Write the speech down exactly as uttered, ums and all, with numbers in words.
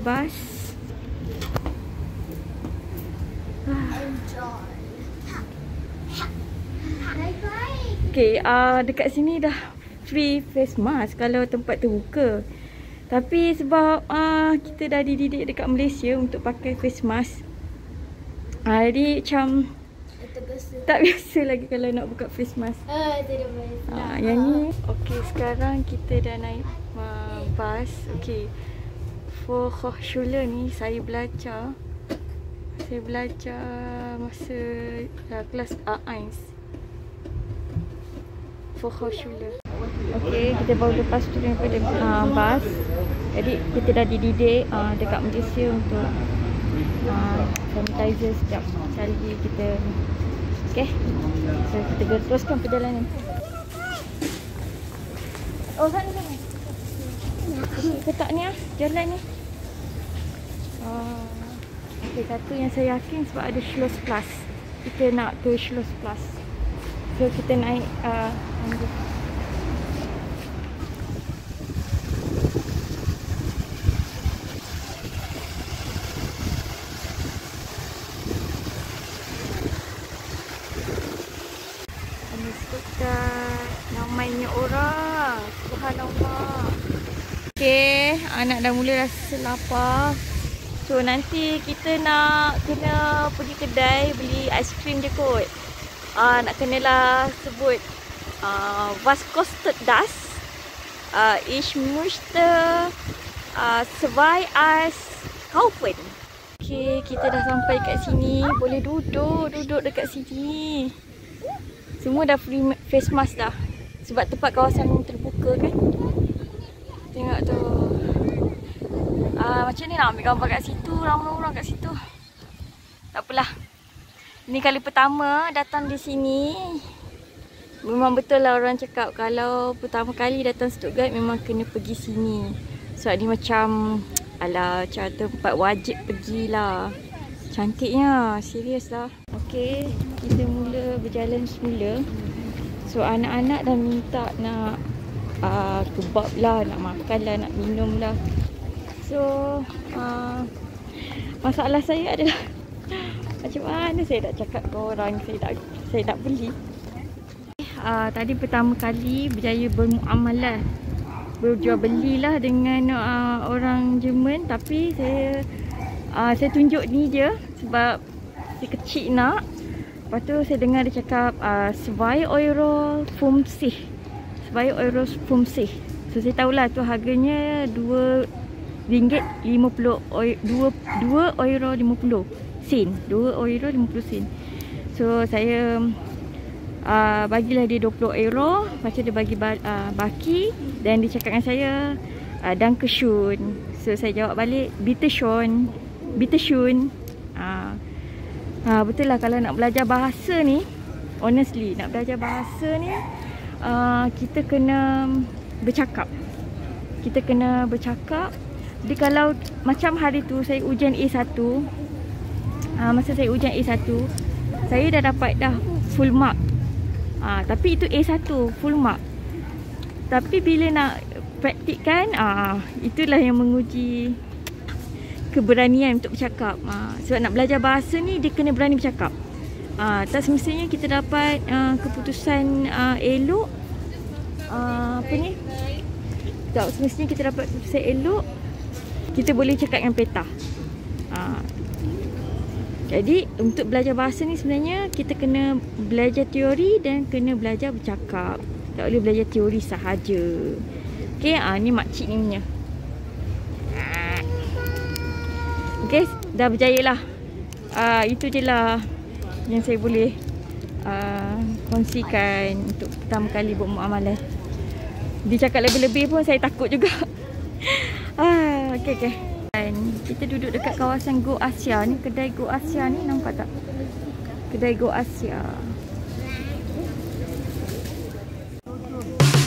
bas. Okay, uh, dekat sini dah free face mask kalau tempat terbuka. Tapi sebab uh, kita dah dididik dekat Malaysia untuk pakai face mask, uh, jadi macam tak biasa lagi kalau nak buka face mask. Ah, tidak biasa. Uh, yang ni, okay, sekarang kita dah naik uh, bas. Okay, for Hochschule ni saya belajar. Saya belajar masa uh, kelas A one. For Hochschule. Okay, kita baru lepas tu daripada uh, bas. Jadi kita dah dididik uh, dekat Malaysia untuk uh, sanitizer setiap kali kita. Okay, so kita teruskan perjalanan. Oh, sana sana. Ketak ni ah, jalan ni. Uh, okay, satu yang saya yakin sebab ada Schloss Plus. Kita nak ke Schloss Plus. So kita naik uh, ambil. Ini sekitar namanya orang. Subhanallah. Okay, anak dah mula rasa lapar. So nanti kita nak kena pergi kedai beli aiskrim je kot. Uh, nak kenalah sebut uh, Was kostet das? Uh, ich möchte uh, zwei Eis kaufen. Okay, kita dah sampai kat sini. Boleh duduk, duduk dekat sini. Semua dah free face mask dah. Sebab tempat kawasan terbuka kan. Tengok tu. Uh, macam ni nak ambil gambar kat situ. Ramai orang kat situ. Tak apalah. Ini kali pertama datang di sini. Memang betul lah orang cakap kalau pertama kali datang Stuttgart memang kena pergi sini. Sebab ni macam alah macam tempat wajib pergilah. Cantiknya, serius lah. Okay, kita mula berjalan semula. So anak-anak dah minta nak uh, kebab lah, nak makan lah, nak minum lah. So uh, masalah saya adalah macam mana saya nak cakap ke orang saya nak, saya nak beli. Uh, tadi pertama kali berjaya bermuamalah, berjual belilah dengan uh, orang Jerman. Tapi saya uh, saya tunjuk ni je sebab si kecil nak. Lepas tu saya dengar dia cakap uh, zwei Euro fünfzig. zwei Euro fünfzig. So saya tahulah tu harganya dua ringgit lima puluh. dua euro lima puluh sen. dua euro lima puluh sen. So saya uh, bagilah dia dua puluh euro. Lepas tu dia bagi uh, baki. Dan dia cakap dengan saya uh, Dankeschön. So saya jawab balik Bitteschön. Bitteschön. uh, uh, Betul lah kalau nak belajar bahasa ni, honestly nak belajar bahasa ni uh, kita kena bercakap. Kita kena bercakap. Jadi kalau macam hari tu saya ujian A satu, uh, masa saya ujian A satu, saya dah dapat dah full mark. uh, Tapi itu A satu full mark. Tapi bila nak praktikkan, uh, itulah yang menguji keberanian untuk bercakap. uh, Sebab nak belajar bahasa ni dia kena berani bercakap. uh, Tak semestinya kita dapat uh, keputusan uh, elok. uh, Apa ni, tak semestinya kita dapat keputusan elok. Kita boleh cakap dengan peta. ha. Jadi untuk belajar bahasa ni sebenarnya kita kena belajar teori dan kena belajar bercakap. Tak boleh belajar teori sahaja. Okay, ha, ni makcik ni punya. Okay, dah berjaya lah. uh, Itu je lah yang saya boleh uh, kongsikan untuk pertama kali buat muamalah. Dia cakap lebih-lebih pun saya takut juga. Ah, okey okey. Dan kita duduk dekat kawasan Go Asia ni, kedai Go Asia ni, nampak tak? Kedai Go Asia.